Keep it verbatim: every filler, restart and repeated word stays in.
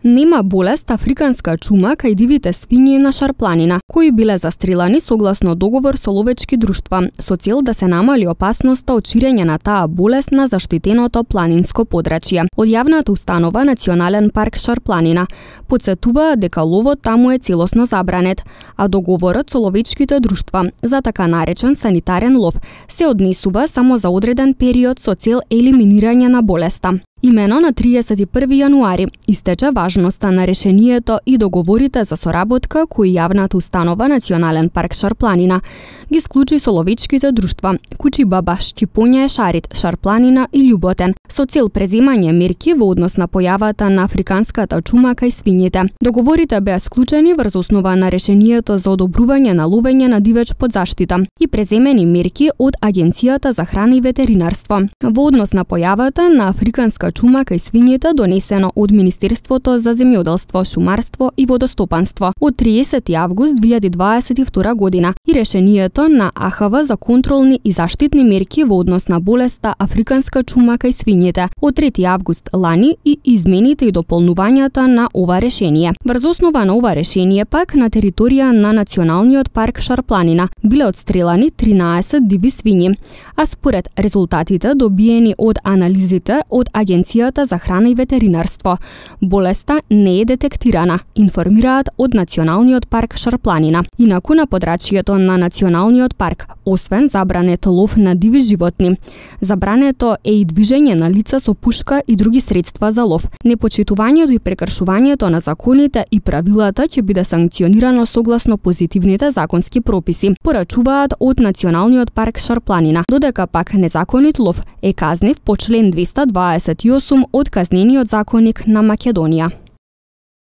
Нема болест африканска чума кај дивите свињи на Шарпланина, кои биле застрелани согласно договор со ловечки друштва, со цел да се намали опасноста од ширење на таа болест на заштитеното планинско подрачје. Од јавната установа Национален парк Шарпланина потсетуваат дека ловот таму е целосно забранет, а договорот со ловечките друштва за така наречен санитарен лов се однесува само за одреден период со цел елиминирање на болеста. Имено на триесет и први јануари истече важноста на решението и договорите за соработка кои јавната установа Национален парк Шарпланина ги склучи со ловечките друштва Кучи Баба, Шкипоња, Шарит, Шарпланина и Љуботен со цел преземање мерки во однос на појавата на африканската чума кај свињите. Договорите беа склучени врз основа на решението за одобрување на ловење на дивеч под заштита и преземени мерки од Агенцијата за храна и ветеринарство во однос на појавата на африканска чума кај свињите донесено од Министерството за земјоделство, шумарство и водостопанство од триесети август две илјади дваесет и втора година и решението на А Х В за контролни и заштитни мерки во однос на болеста африканска чума кај свињите од трети август лани и измените и дополнувањата на ова решение. Врз основа на ова решение пак на територија на Националниот парк Шарпланина биле отстрелани тринаесет диви свињи, а според резултатите добиени од анализите од Агенцијата за храна и ветеринарство, болеста не е детектирана, информираат од Националниот парк Шарпланина. Инаку на подрачјето на Националниот парк, освен забрането лов на диви животни, забрането е и движење на лица со пушка и други средства за лов. Непочитувањето и прекршувањето на законите и правилата ќе биде санкционирано согласно позитивните законски прописи, порачуваат од Националниот парк Шарпланина, додека пак незаконит лов е казнив по член двеста дваесет и осум од Казнениот законник на Македонија.